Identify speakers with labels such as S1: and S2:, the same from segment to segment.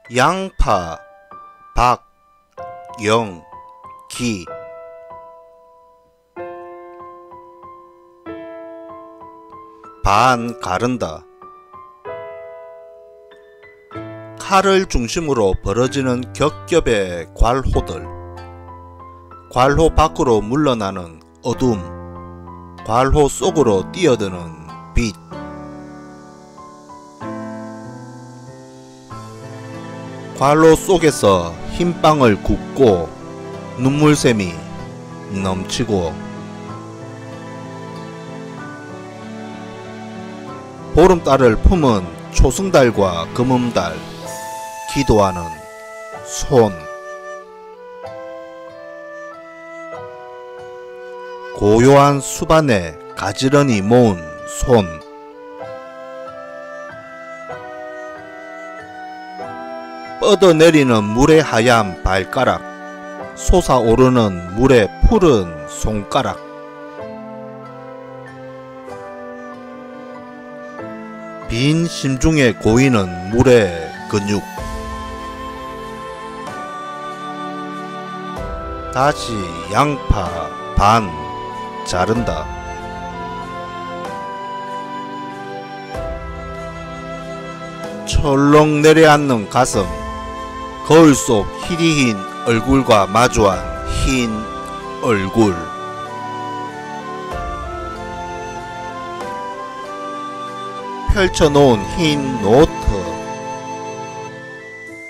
S1: 양파, 박, 영, 기. 반 가른다. 칼을 중심으로 벌어지는 겹겹의 괄호들, 괄호 밖으로 물러나는 어둠, 괄호 속으로 뛰어드는 빛. 괄호 속에서 흰빵을 굽고 눈물샘이 넘치고 보름달을 품은 초승달과 금음달, 기도하는 손. 고요한 수반에 가지런히 모은 손. 뻗어내리는 물의 하얀 발가락, 솟아오르는 물의 푸른 손가락. 빈 심중에 고이는 물의 근육. 다시 양파 반 자른다. 철렁 내려앉는 가슴, 거울 속 희리흰 얼굴과 마주한 흰 얼굴. 펼쳐놓은 흰 노트.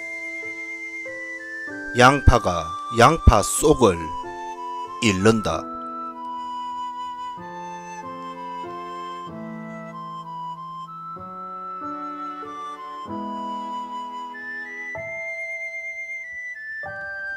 S1: 양파가 양파 속을 읽는다.